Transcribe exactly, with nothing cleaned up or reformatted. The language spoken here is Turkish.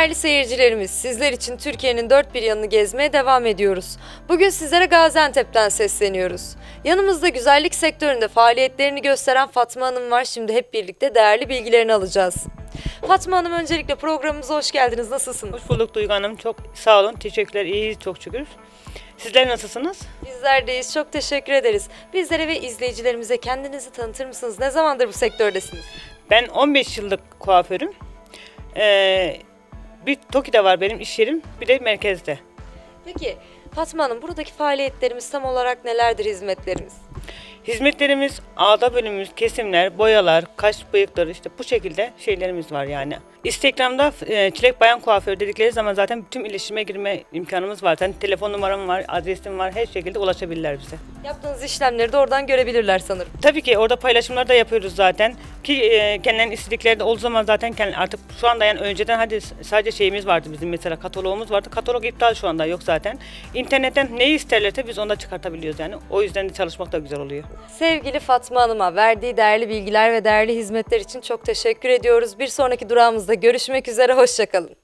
Değerli seyircilerimiz, sizler için Türkiye'nin dört bir yanını gezmeye devam ediyoruz. Bugün sizlere Gaziantep'ten sesleniyoruz. Yanımızda güzellik sektöründe faaliyetlerini gösteren Fatma Hanım var. Şimdi hep birlikte değerli bilgilerini alacağız. Fatma Hanım, öncelikle programımıza hoş geldiniz. Nasılsınız? Hoş bulduk Duygu Hanım. Çok sağ olun. Teşekkürler. İyiyiz çok şükür. Sizler nasılsınız? Bizler deyiz. Çok teşekkür ederiz. Bizlere ve izleyicilerimize kendinizi tanıtır mısınız? Ne zamandır bu sektördesiniz? Ben on beş yıllık kuaförüm. Ee, bir Toki'de var benim iş yerim, bir de merkezde. Peki Fatma Hanım, buradaki faaliyetlerimiz tam olarak nelerdir, hizmetlerimiz? Hizmetlerimiz, ağda bölümümüz, kesimler, boyalar, kaş bıyıkları, işte bu şekilde şeylerimiz var yani. Instagram'da e, Çilek Bayan Kuaför dedikleri zaman zaten bütün iletişime girme imkanımız var. Zaten telefon numaram var, adresim var, her şekilde ulaşabilirler bize. Yaptığınız işlemleri de oradan görebilirler sanırım. Tabii ki orada paylaşımlar da yapıyoruz zaten ki e, kendilerinin istedikleri de olduğu zaman zaten kendi, artık şu anda yani önceden hadi sadece şeyimiz vardı bizim, mesela kataloğumuz vardı. Katalog iptal şu anda yok zaten. İnternetten neyi isterlerse biz onda çıkartabiliyoruz yani. O yüzden de çalışmak da güzel oluyor. Sevgili Fatma Hanım'a verdiği değerli bilgiler ve değerli hizmetler için çok teşekkür ediyoruz. Bir sonraki durağımızda görüşmek üzere, hoşça kalın.